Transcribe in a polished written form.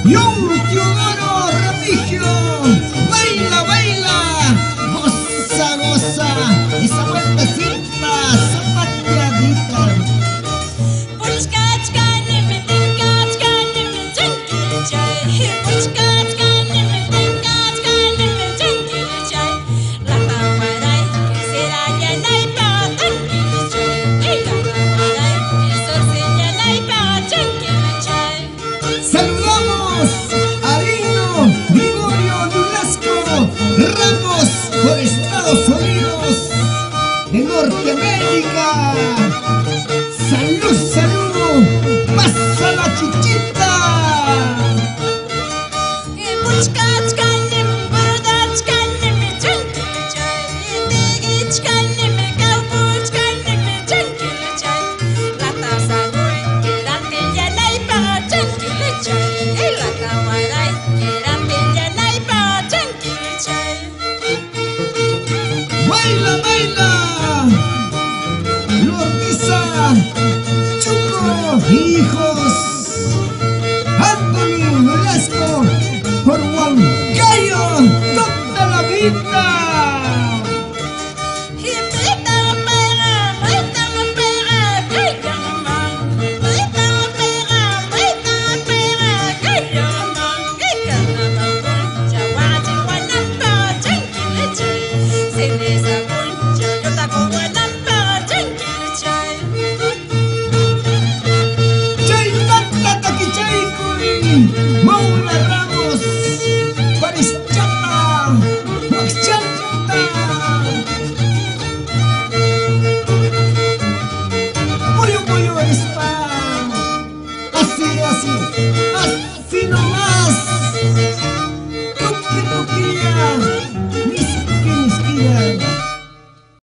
John Teodoro Remigio. Baila, baila, goza, goza, esa vueltecita zapateadita. Saludamos a Lino Gregorio Nolasco Ramos por Estados Unidos de Norteamérica. Salud, salud, pasa la chichita. Baila, baila, Lortiza, Chuco, hijos, Anthony Nolasco por Huancayo, toda la vida. Chay, tata, taquichay, Maura Ramos.